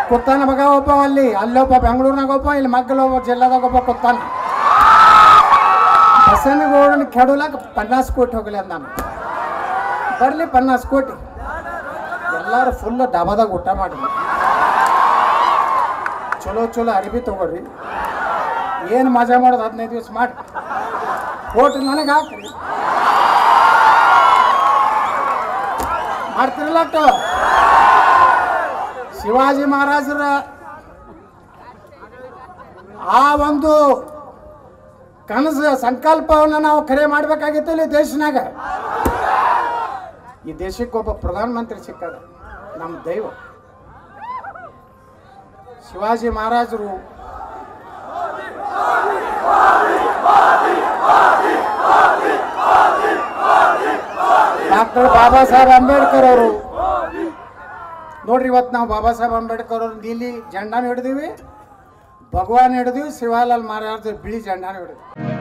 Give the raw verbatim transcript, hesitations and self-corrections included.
ಕೂತಾನ ಮಗ ಒಬ್ಬ, ಅಲ್ಲಿ ಅಲ್ಲೊಬ್ಬ ಬೆಂಗಳೂರಿನಾಗ ಒಬ್ಬ, ಇಲ್ಲಿ ಮಗ್ಗಲ ಒಬ್ಬ ಜಿಲ್ಲಾದಾಗ ಒಬ್ಬ ಕೂತಾನ. ಬಸನಗೌಡನ ಕೆಡಲಾಕ ಪನ್ನಾಸ್ ಕೋಟಿ ಹೋಗಲಿ ಅಂದ ನಾನು. ಬರಲಿ ಪನ್ನಾಸ್ ಕೋಟಿ, ಎಲ್ಲರೂ ಫುಲ್ ಡಾಬಾದಾಗ ಊಟ ಮಾಡಿ ಚಲೋ ಚಲೋ ಅರಿವಿ ತಗೋರಿ. ಏನು ಮಜಾ ಮಾಡೋದು ಹದಿನೈದು ದಿವಸ ಮಾಡಿ ಕೋಟಿ ನನಗೆ ಹಾಕ್ರಿ. ಮಾಡ್ತಿರಲ್ಲ ಅಟ್ಟು. ಶಿವಾಜಿ ಮಹಾರಾಜರ ಆ ಒಂದು ಕನಸು ಸಂಕಲ್ಪವನ್ನು ನಾವು ಕರೆ ಮಾಡಬೇಕಾಗಿತ್ತು ಇಲ್ಲಿ ದೇಶನಾಗ. ಈ ದೇಶಕ್ಕೊಬ್ಬ ಪ್ರಧಾನಮಂತ್ರಿ ಸಿಕ್ಕದ ನಮ್ಮ ದೈವ. ಶಿವಾಜಿ ಮಹಾರಾಜರು ಡಾಕ್ಟರ್ ಬಾಬಾ ಸಾಹೇಬ್ ಅಂಬೇಡ್ಕರ್ ಅವರು ನೋಡ್ರಿ. ಇವತ್ತು ನಾವು ಬಾಬಾ ಸಾಹೇಬ್ ಅಂಬೇಡ್ಕರ್ ಅವ್ರ ನೀಲಿ ಜೆಂಡಾನ ಹಿಡಿದೀವಿ, ಭಗವಾನ್ ಹಿಡಿದೀವಿ, ಶಿವಾಲಾಲ್ ಮಹಾರಾಜ್ ಬಿಳಿ ಜೆಂಡಾನ ಹಿಡಿದ್ವಿ.